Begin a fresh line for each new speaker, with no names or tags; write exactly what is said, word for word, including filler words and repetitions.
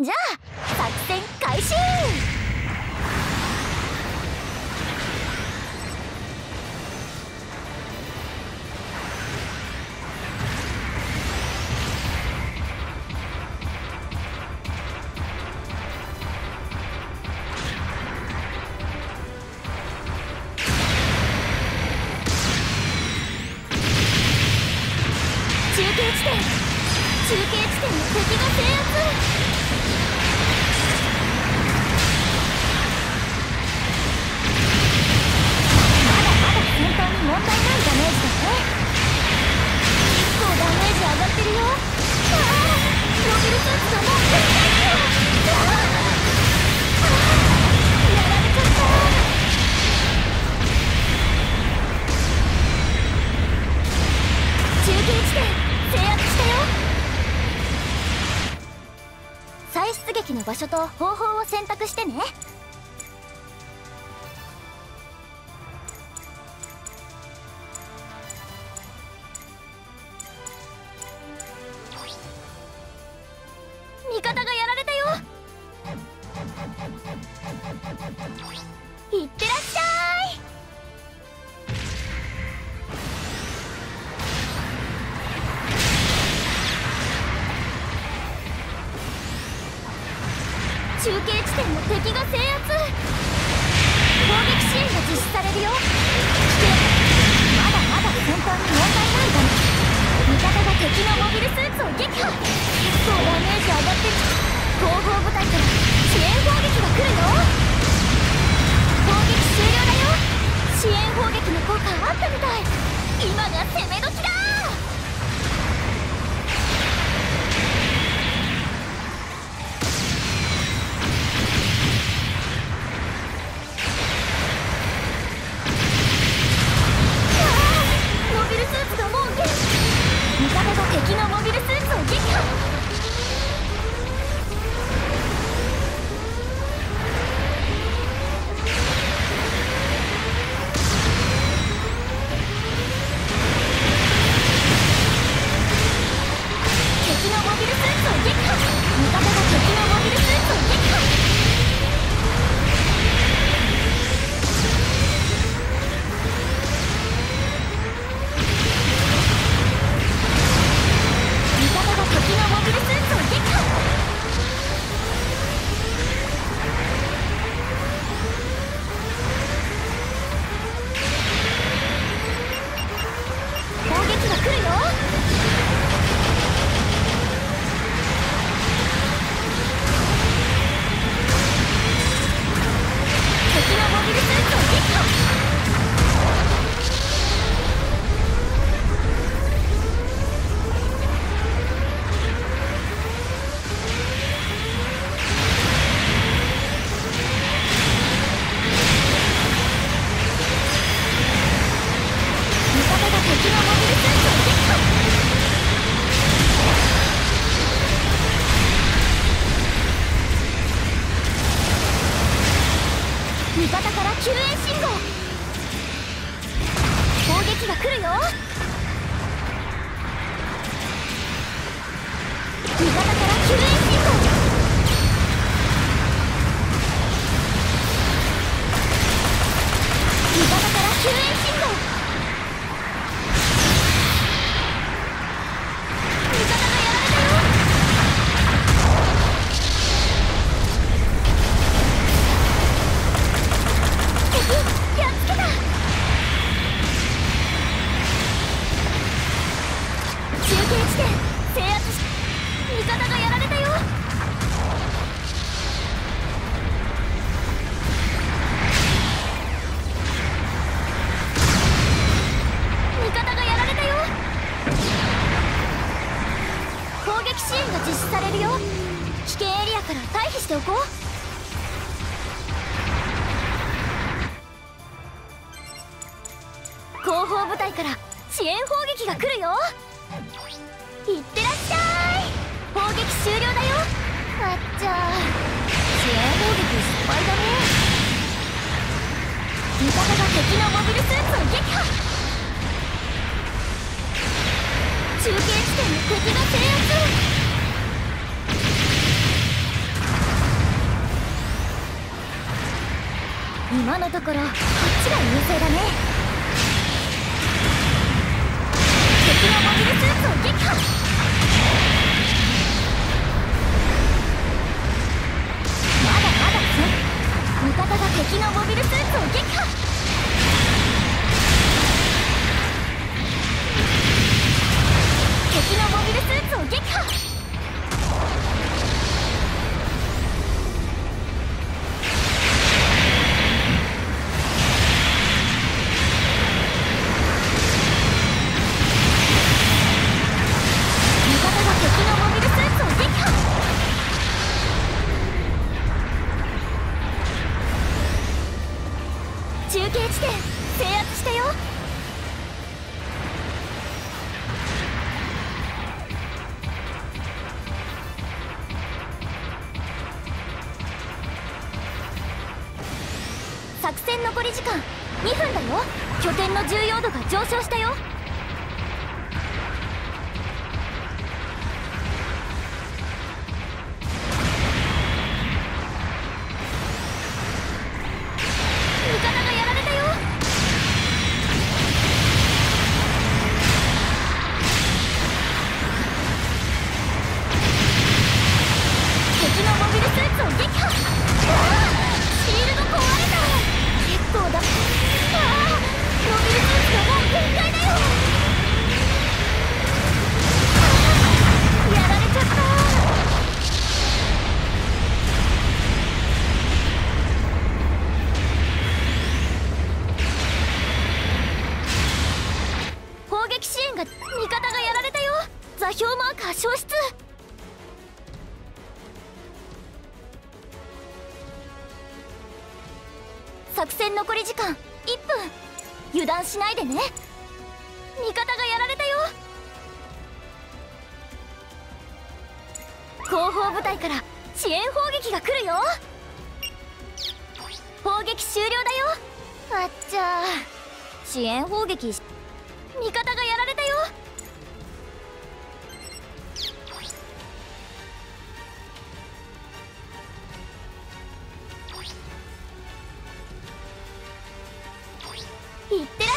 じゃあ作戦開始。中継地点中継地点の敵が制圧。まだまだ戦闘に問題ないダメージだね。結構ダメージ上がってるよ。ああモビルスーツがもう限界よ。ああああやられちゃった。中継地点制圧したよ。再出撃の場所と方法を選択してね。味方がやられたよ。いってらっしゃい。中継地点の敵が制圧。攻撃支援が実施されるよ。危険。まだまだ戦闘に問題ないだね。味方が敵のモビルスーツを撃破。結構ダメージ上がってる。後方部隊から支援砲撃が来るよ。攻撃終了だよ。支援砲撃の効果あったみたい。今が攻め時だ。味方が敵のモビルスーツを撃破。敵のモビルスーツを撃破。味方が敵のモビルスーツを撃破。味方が敵のモビルスーツを撃破。攻撃が来るよ。敵のモビルスーツを撃破。味方から救援信号。攻撃が来るよ。味方から救援信号。味方から救援信号。味方がやられたよ。やっつけた。中継地点制圧し味方がやられたよ。味方がやられたよ。攻撃支援が実施されるよ。危険エリアから退避しておこう。後方部隊から支援砲撃が来るよ。いってらっしゃい。砲撃終了だよ。あっちゃー支援砲撃失敗だね。味方が敵のモビルスーツを撃破。中継地点の敵が制圧。 今のところこっちが優勢だね。敵のモビルスーツを撃破。まだまだね。味方が敵のモビルスーツを撃破。敵のモビルスーツを撃破。中継地点制圧したよ。作戦残り時間にふんだよ。拠点の重要度が上昇したよ。味方がやられたよ。座標マーカー消失。作戦残り時間いっぷん。油断しないでね。味方がやられたよ。後方部隊から支援砲撃が来るよ。砲撃終了だよ。あっちゃー、支援砲撃し味方がやられたよ。いってら